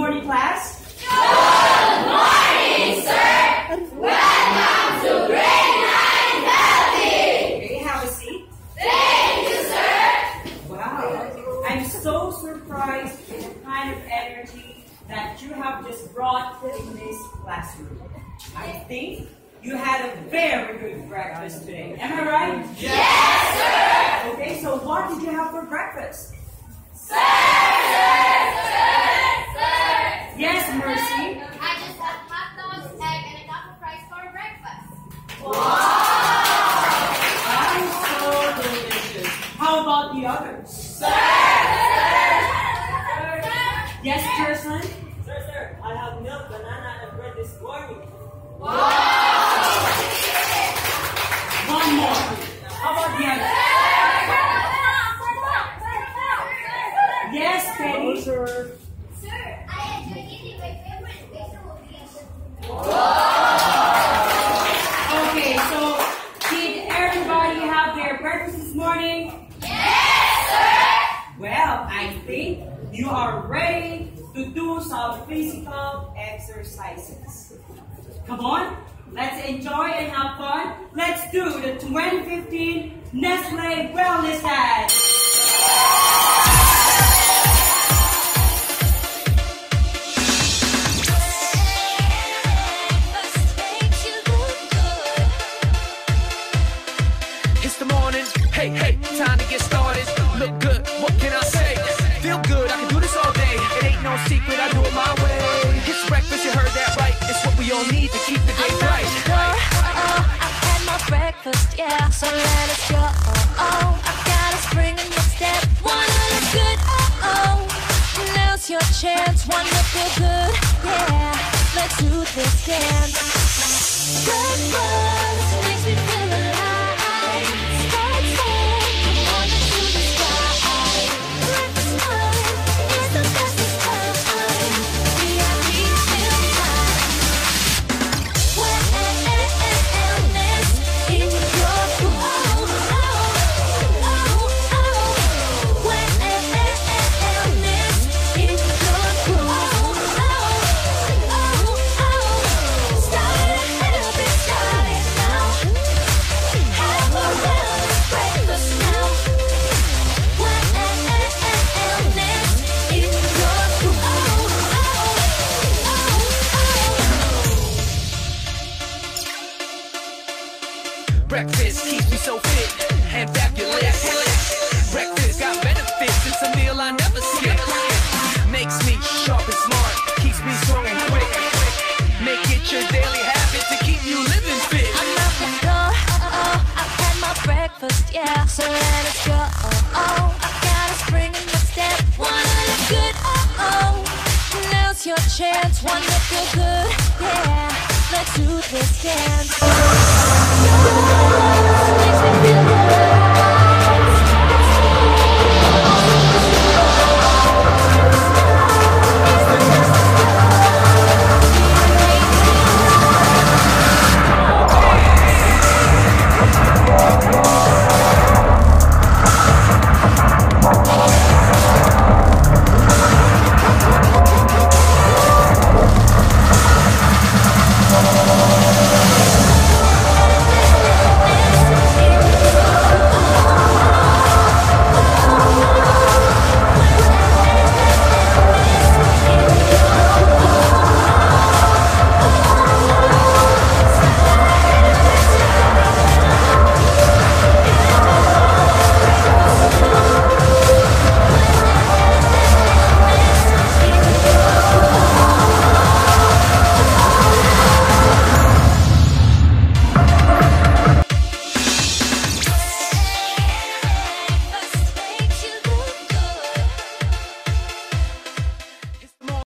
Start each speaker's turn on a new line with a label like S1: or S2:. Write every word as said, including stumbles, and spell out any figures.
S1: morning, class.
S2: Good morning, sir. Welcome to grade nine Healthy.
S1: Okay, have a seat.
S2: Thank you, sir.
S1: Wow, I'm so surprised with the kind of energy that you have just brought in this classroom. I think you had a very good breakfast today. Am I right?
S2: Yes, sir.
S1: Okay, so what did you have for breakfast?
S2: Sir, sir, sir, sir.
S1: Yes, Mercy.
S3: I just had hot dogs, egg, and a cup of rice for breakfast.
S1: I'm so delicious. How about the others?
S2: Sir, sir, sir.
S1: Yes, Jerson?
S4: Sir, sir, I have milk, banana, and bread this morning.
S1: One more. How about the others? Yes, Penny.
S4: Sir.
S3: Sir, I enjoy eating my favorite vegetable dish.
S1: Okay, so did everybody have their breakfast this morning?
S2: Yes, sir.
S1: Well, I think you are ready to do some physical exercises. Come on, let's enjoy and have fun. Let's do the twenty fifteen Nestle Wellness Dance.
S5: It's the morning, hey, hey, time to get started. Look good, what can I say? Feel good, I can do this all day. It ain't no secret, I do it my way. It's breakfast, you heard that right. It's what we all need to keep the day bright.
S6: Oh, I've had my breakfast, yeah, so let us go. Oh, oh, I've got a spring in my step, wanna look good. Oh, oh, now's your chance, wanna feel good. Yeah, let's do this dance. Breakfast makes me feel alive. Start saying, come on to the sky. Breakfast time is the bestest time. V I P till time. Wellness in your food. Oh, oh, oh. Wellness in your food. Oh, oh, oh. Start it, help it, start it now. Have a wellness breakfast now. Wellness in your food. Oh, oh, oh.
S5: Breakfast keeps me so fit and fabulous. Breakfast got benefits, it's a meal I never skip. Makes me sharp and smart, keeps me strong and quick. Make it your daily habit to keep you living fit.
S6: I'm up the door, oh, oh, I've had my breakfast, yeah, so let us go. Oh, oh, I've got a spring in my step, wanna look good. Oh, oh, now's your chance, wanna feel good. Yeah, let's do this dance.